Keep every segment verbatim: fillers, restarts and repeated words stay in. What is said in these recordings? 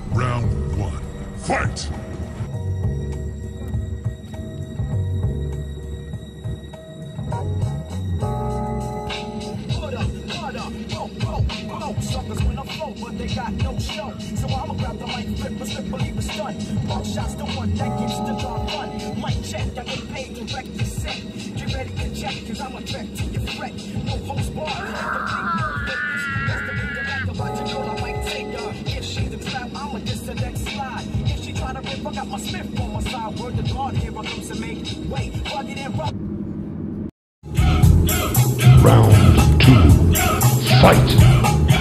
Round one, fight! Suckers when I flow, but they got no show. So I'ma grab the mic, flip a slip, believe a stunt. Ball shots the one that gets the dog run. Mic check, I get paid to wreck your set. Get ready to check, cause I'm a threat to your fret. No host bar, that's the way that I watch a girl, I might take her. If she's a trap, I'ma diss the next slide. If she try to rip, I got my Smith on my side. Word to God, here I come to make way. Plug it in, rock. Round two, fight!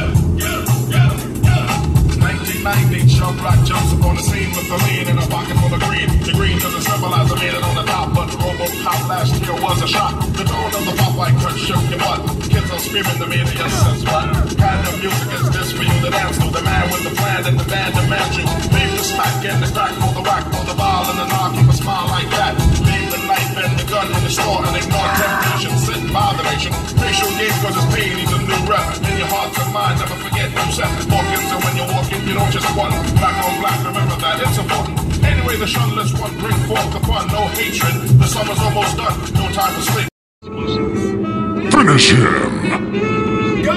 Jump rock jumps up on the scene with the lean in a pocket full of green. The green doesn't symbolize the man on the top, but RoboCop last year was a shot. The tone of the Popeye cut shook your butt. Kids are screaming the media says what? Kind of music is this for you to dance to? The man with the plan and the band demands you. Leave the smack and the crack for the whack for the ball and the knock. Keep a smile like that. Leave the knife and the gun in the store and ignore temptation. Sit by the nation. Racial game cause it's paid. He's a new rep. In your heart and mind, never forget new set. Walking so when you're walking, you don't just want black on black, remember that, it's important. Anyway, the shunless one bring forth the fun, no hatred. The summer's almost done, no time to sleep. Finish him! Go!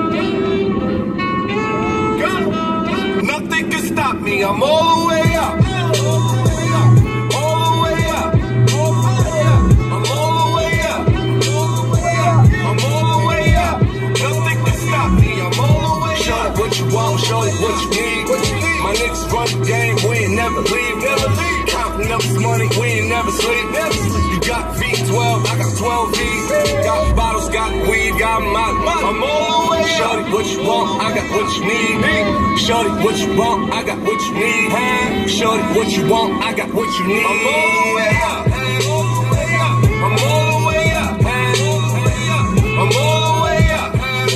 Go! Nothing can stop me, I'm all the way up. All the way up. I'm all the way up. I'm all the way up. Nothing can stop me, I'm all the way up. Show it what you want, show it what you need. My niggas run the game, we ain't never leave, never leave. Counting up this money, we ain't never sleep, never sleep. You got V twelve, I got twelve V's. Got bottles, got weed, got my money. I'm all the way up. Shorty, what you want, I got what you need. Shorty, what you want, I got what you need. Shorty, what you want, I got what you need. I'm all the way up. I'm all the way up. I'm all the way up.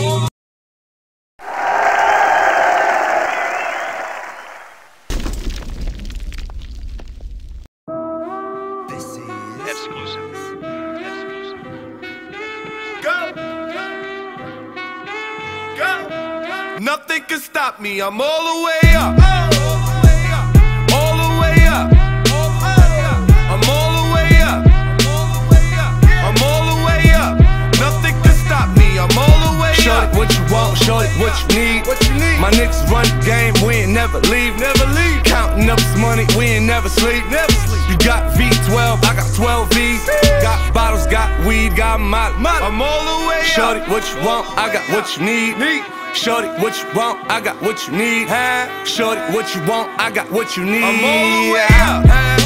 Nothing can stop me, I'm all the way up. All the way up. I'm all the way up. I'm all the way up. Nothing can stop me, I'm all the way up. Shorty, what you want, shorty, what you need. My niggas run the game, we ain't never leave, never leave. Counting up this money, we ain't never sleep, never sleep. You got V twelve, I got twelve V's. Got bottles, got weed, got my money. I'm all the way up. Shorty, what you want, I got what you need. Shorty, what you want, I got what you need. Shorty, what you want, I got what you need. I'm all the way up.